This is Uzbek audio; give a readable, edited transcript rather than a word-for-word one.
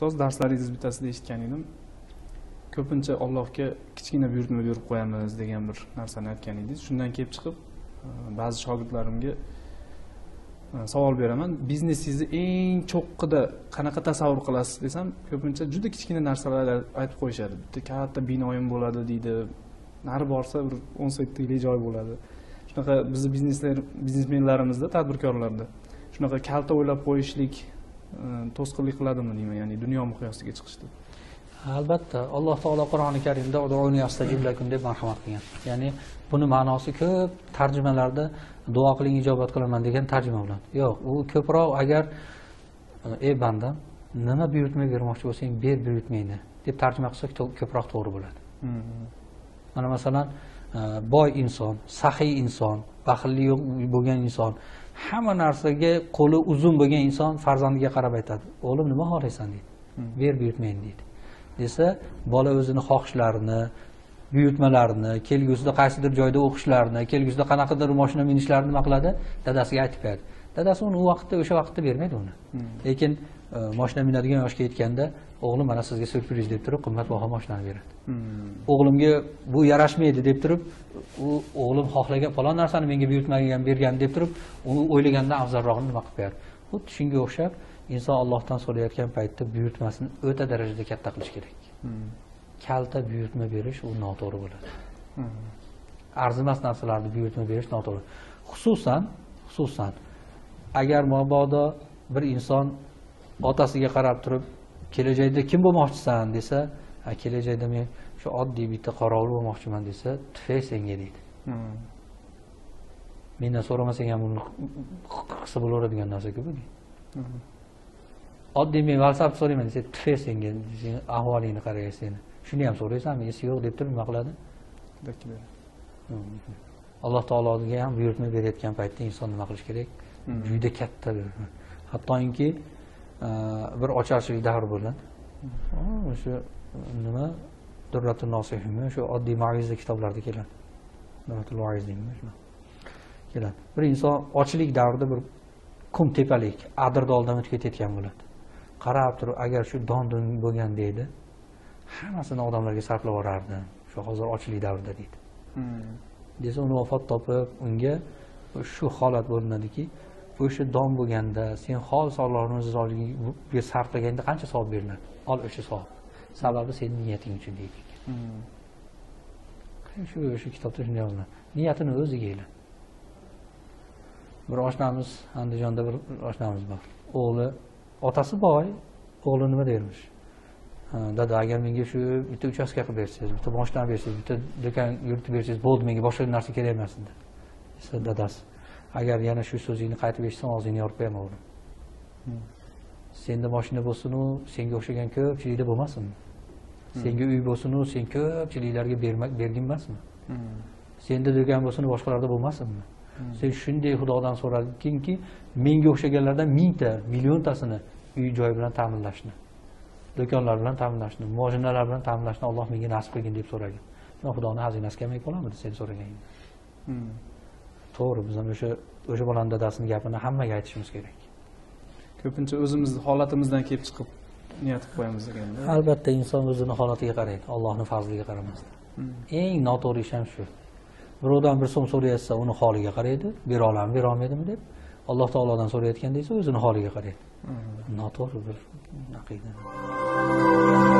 ustoz darslaringiz bittasida eshitgan edim. Ko'pincha Allohga kichkina buyurtma berib qo'yamiz degan bir narsani aytgan edingiz. Shundan kelib chiqib, ba'zi shogirdlarimga savol beraman. Biznesingizni eng cho'qqida qanaqa tasavvur qilasiz desam, ko'pincha juda kichkina narsalar aytib qo'yishadi. Bitta katta binoyim bo'ladi deydi. Nari borsa bir 18 talik joy bo'ladi. Shunaqa bizning biznesmenlarimizda, tadbirkorlarda shunaqa kalta o'ylab qo'yishlik to'sqinlik qiladimi deyman, ya'ni dunyo miqyosiga chiqishda. Albatta, Alloh taolo Qur'oni Karimda "Ud'uni astajib lakum" deb marhamat qilgan. Ya'ni buni ma'nosi ko'p tarjimalarda duo qiling ijobat qilaman degan tarjima bilan. Yo'q, u ko'proq agar ey bandam, nima buyurtma bermoqchi bo'lsang ber buyurtmayni deb tarjima qilsak ko'proq to'g'ri bo'ladi. Mana masalan, boy inson, saxiy inson, baxilli bo'lgan inson, hamma narsaga qo'li uzun bo'lgan inson farzandiga qarab aytadi: "O'g'lim, nima xohlaysan?" deydi. "Ber buyurtmayni" deydi. Desa, bola o'zini xohishlarini, buyurtmalarini, kelgusida qaysidir joyda o'qishlarini, kelgusida qanaqadir mashina minishlarini nima qiladi? Dadasiga aytib beradi. Dadasi uni o'sha vaqtda bermaydi uni. Lekin mashina minadigan yoshga yetganda, "O'g'lim, mana sizga syurpriz" deb turib, qimmatbaho mashinani beradi. O'g'limga bu yarashmaydi deb turib, u o'g'lim xohlagan falon narsani menga buyurtmagan bergan deb turib, uni o'ylagandan afzalrog'ini nima qilib beradi. Xuddi shunga o'xshab, inson Allohdan so'rayotgan paytda buyurtmasini o'ta darajada katta qilish kerak. Kalta buyurtma berish u noto'g'ri bo'ladi. Arzimas narsalarni buyurtma berish noto'g'ri. Xususan agar mabodo bir inson otasiga qarab turib, kelajakda kim bo'lmoqchisan desa, kelajakda men shu oddiy bitta qorovul bo'lmoqchiman desa, tufay senga deydi. Mendan so'ramasang ham uni qilsa bo'laveradigan narsa-ku bu. Oddiy men WhatsApp so'rayman desa, tufay senga, sen ahvolingni qaraysan seni. Shuni ham so'raysanmi, esi yo'q deb turib nima qiladi? Alloh taologa ham buyurtma berayotgan paytda inson nima qilish kerak? Juda katta buyurtma. Hattoki bir ocharchilik davri bo'ladi. O'sha nima Durratul Nosihmi, shu oddiy ma'viza kitoblarda keladi. Durratul Va'iz deymi shuna. Keladi. Bir inson ochlik davrida bir qum tepalik, adirda oldan o'tib ketayotgan bo'ladi. Qarab turib, agar shu don-dun bo'lgan deydi, hammasini odamlarga sarflab yuborardi. Shu hozir ochlik davrida deydi. Desa uni vafot topib, unga shu holat bo'linadiki, o'sha don bo'lganda sen xolis Allohning rizoligiga sarflaganda qancha savob beriladi? Ol o'sha savob. Sababi sening niyating uchun deydi. Shu kitobda shunday yozilgan. Niyatini o'ziga ila. Bir oshnamiz, Andijonda bir oshnamiz bor. O'g'li, otasi boy, o'g'li nima dermish? Dada, agar menga shu bitta uchastka qilib bersangiz, bitta mashina bersangiz, bitta do'kon yuritib bersangiz, bo'ldi, menga boshqa narsa kerak emas dedi. Desa dadasi, agar yana shu so'zingni qaytib eshitsam, og'zingni yorib qo'yaman o'g'lim. Senda mashina bo'lsin-u, senga o'xshagan ko'pchilikda bo'lmasinmi? Senga uy bo'lsin-u, sen ko'pchiliklarga bergin emasmi? Senda do'kon bo'lsin-u, boshqalarda bo'lmasinmi? Sen shunday Xudodan so'radingki, menga o'xshaganlardan mingta, milliontasini uy joy bilan ta'minlashni, do'konlar bilan ta'minlashni, mashinalar bilan ta'minlashni Alloh menga nasib qilgin deb so'ragan. Men Xudoning xazinasi kelmay qolamidi sen so'raganingda? To'g'ri, biz ham o'sha bolaning dadasining gapini hammaga aytishimiz kerak. Ko'pincha o'zimizning holatimizdan kelib chiqib niyat qilib qo'yamiz deganda. Albatta inson o'zining holatiga qaraydi, Allohning fazliga qaramasdan. Eng noto'g'ri ish ham shu. Birovdan bir so'm so'rayotsa, uni holiga qaraydi, bera olammi, bera olmaydimi deb. Alloh taolodan so'rayotganda esa o'zining holiga qaraydi. Noto'g'ri bir aqida.